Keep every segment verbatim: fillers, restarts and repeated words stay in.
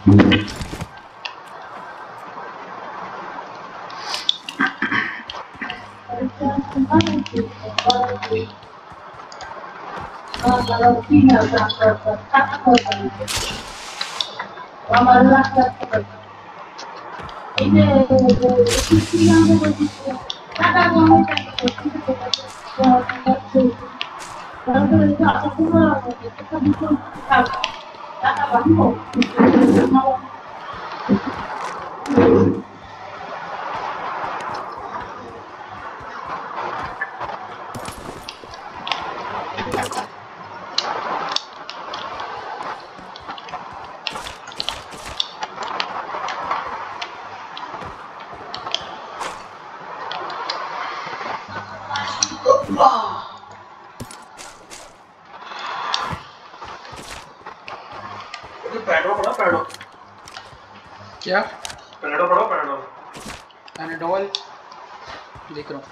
क्या पैनाडोल पढ़ो Panadol Panadol देख रहा हूँ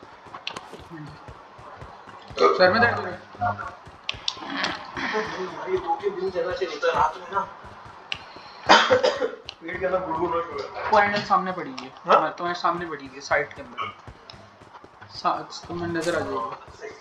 सर में दर्द हो रहा है भाई दो तीन दिन जगह से निकल रात में ना पेट के अंदर गुड़गुड़ हो रहा है। पैनाडोल सामने पड़ी है हाँ? तुम्हारे सामने पड़ी है साइड के अंदर साथ तुम्हें नजर आ जाएगी।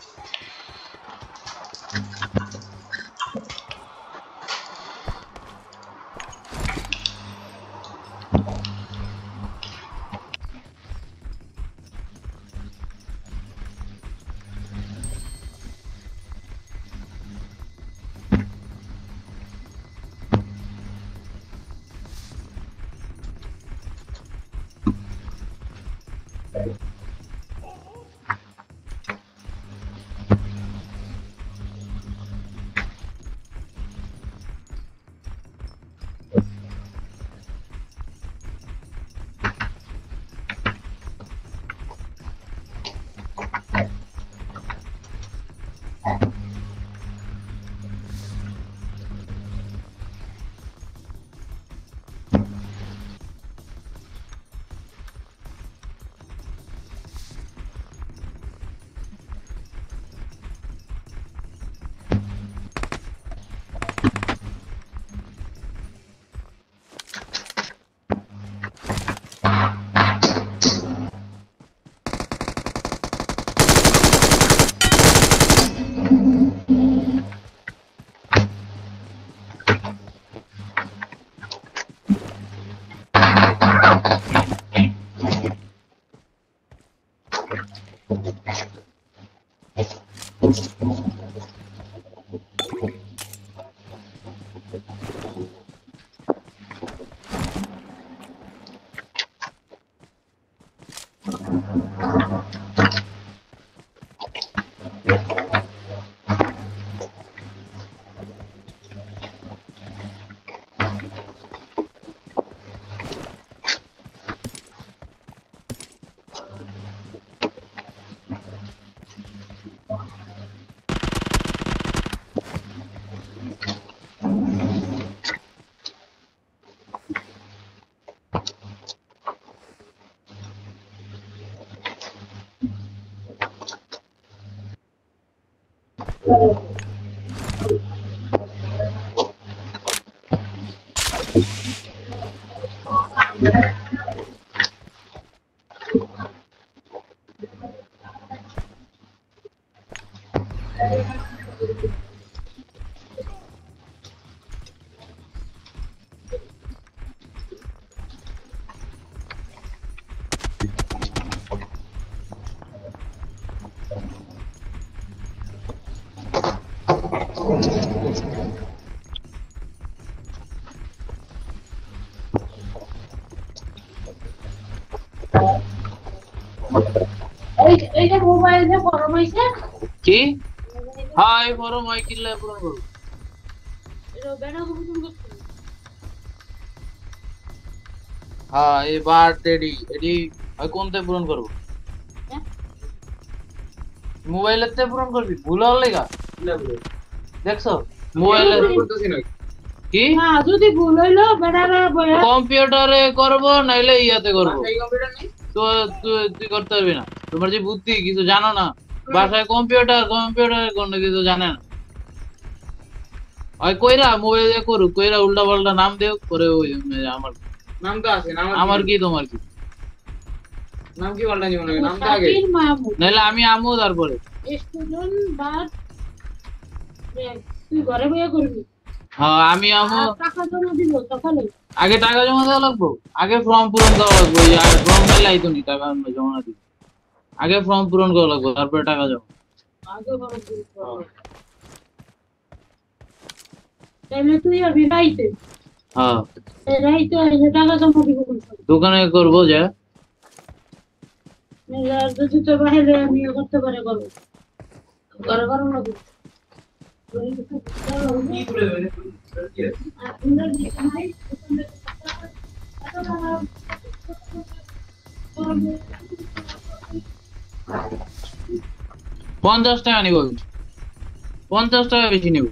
এইটা মোবাইলে ফরম হইছে কি হ্যাঁ এই ফরম আই কিল্লা পূরণ করব এটা বেনা পূরণ করতে হ্যাঁ এই বারটেডি এডি আই কোনতে পূরণ করব মোবাইলেতে পূরণ করবি ভুল হল লাগা দেখছো মোবাইলে করতেছি না কি না যদি ভুল হইলো বেনার কম্পিউটারে করব নাইলে ইয়াতে করব এই কম্পিউটার নেই তো তুই করতে পারবি না তোমার যে বুদ্ধি কিছু জানো না বাসায় কম্পিউটার কম্পিউটার কোন কিছু জানে না ওই কইরা মোবাইলে করু কইরা উল্টা পাল্টা নাম দেও করে ওই আমার নাম তো আছে নাম আমার কি তোমার কি নাম কি পাল্টা জীবনে নাম তো আগে শাকির মাহমুদ নাহলে আমি আমু তারপরে স্টুডেন্ট বাট তুই ঘরে বইয়া করবি হ্যাঁ আমি আমু আর টাকা জমা দিব সকালে আগে টাকা জমা দেওয়া লাগবো আগে ফর্ম পূরণ করা লাগবো এই আর ফর্ম মেলে আইতো নি টাকা জমা দিই আগে ফর্ম পূরণ করা লাগবো তারপরে টাকা জমা আগে বড় দিবি তাহলে তুই আবি রাইতে হ্যাঁ এই রাইতে এসে টাকা জমা দিব কোন সময়? দোকানে করবো যে নাহলে আর যদি তো বাইরে আমি ইয়ে করতে পারে করবো ঘরে করো না তো। ঘরে কিছু করতে হবে না। কি করে দেবে আর আমরা যেটা নাই, ওখান থেকে টাকা এত টাকা পঞ্চাশ টাকা নিব পঞ্চাশ টাকা বেশি নিব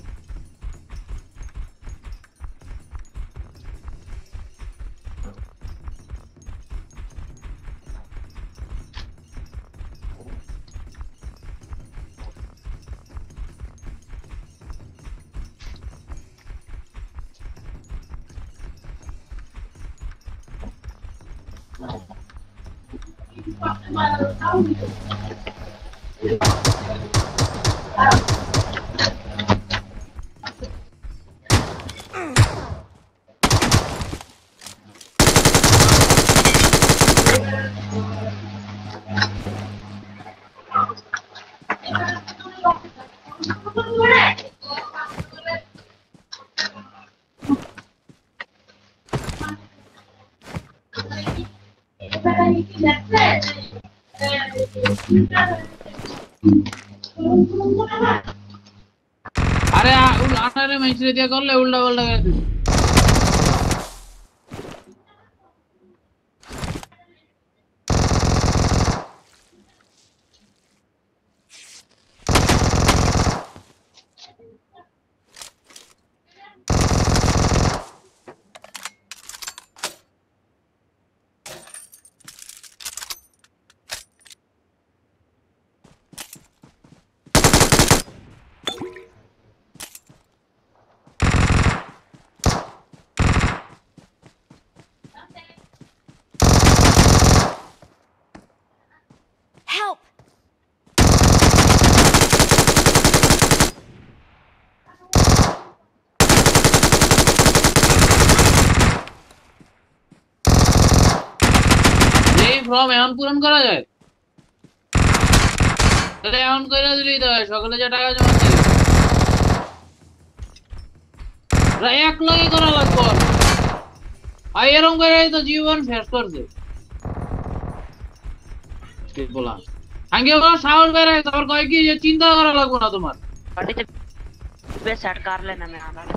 আরে আনারে মেসরে দিয়া করলে উল্টা পাল্টা গেছে Help! এই ফর্ম এখন পূরণ করা যায় তাহলে এখন কইরা দিলেই তো হয় সকালে যে টাকা জমা দিই প্রায় এক লগে করা লাগবে আর এরকম করে তো জীবন শেষ করছে ঠিক বলা আগে ওরা সাহস বের হয় তারপর কয় কি যে চিন্তা করা লাগবে না তোমার पार्टी पे सेट कर लेना मैं आना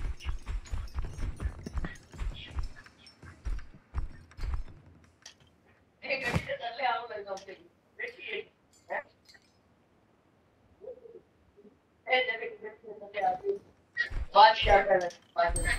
बात क्या कर रहे हैं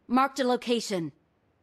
Marked a location.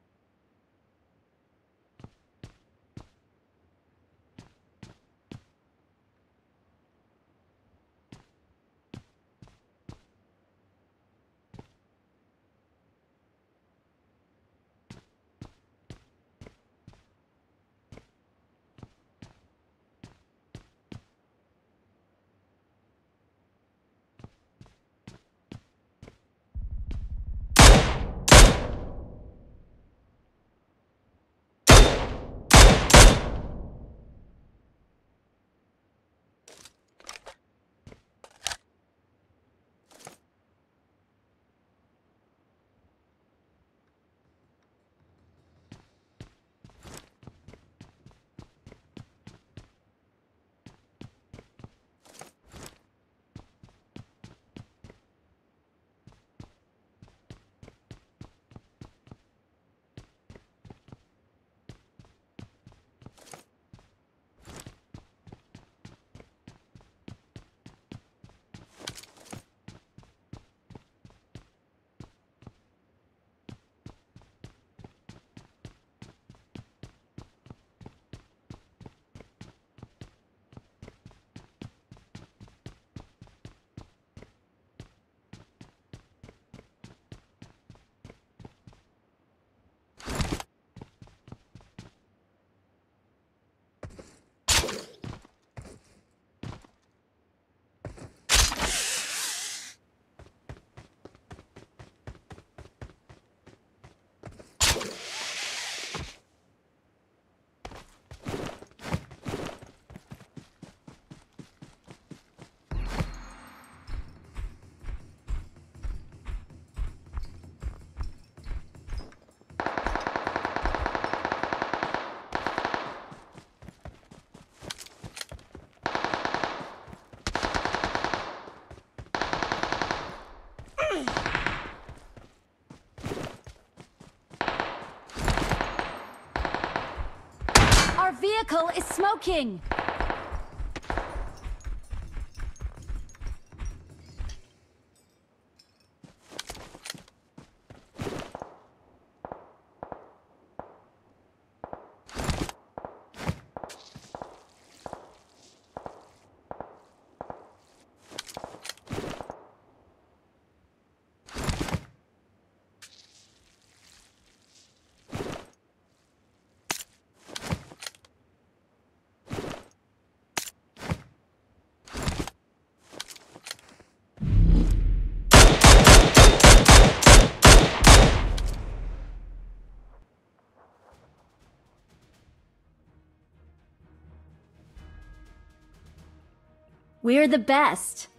Our vehicle is smoking! We're the best.